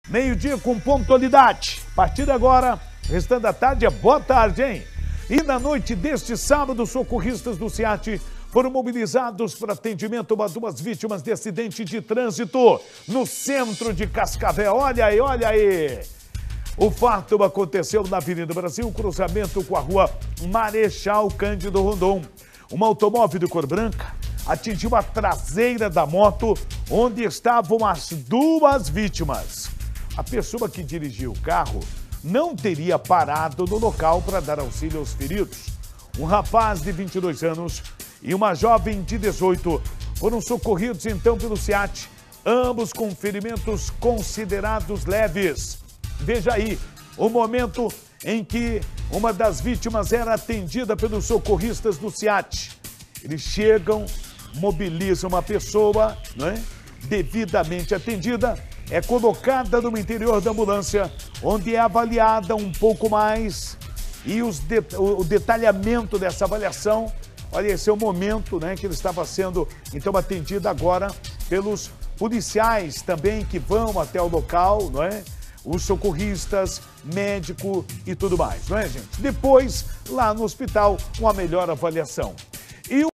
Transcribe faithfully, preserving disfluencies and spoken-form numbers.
Meio-dia com pontualidade. A partir de agora, restando a tarde, é boa tarde, hein? E na noite deste sábado, socorristas do SEAT foram mobilizados para atendimento a duas vítimas de acidente de trânsito no centro de Cascavel. Olha aí, olha aí. O fato aconteceu na Avenida Brasil, cruzamento com a rua Marechal Cândido Rondon. Um automóvel de cor branca atingiu a traseira da moto, onde estavam as duas vítimas. A pessoa que dirigia o carro não teria parado no local para dar auxílio aos feridos. Um rapaz de vinte e dois anos e uma jovem de dezoito foram socorridos então pelo SEAT, ambos com ferimentos considerados leves. Veja aí o momento em que uma das vítimas era atendida pelos socorristas do SEAT. Eles chegam, mobilizam uma pessoa, né, devidamente atendida, é colocada no interior da ambulância, onde é avaliada um pouco mais e os de, o, o detalhamento dessa avaliação. Olha, esse é o momento, né, que ele estava sendo então atendido agora pelos policiais também que vão até o local, não é? Os socorristas, médico e tudo mais, não é, gente? Depois, lá no hospital, uma melhor avaliação. E o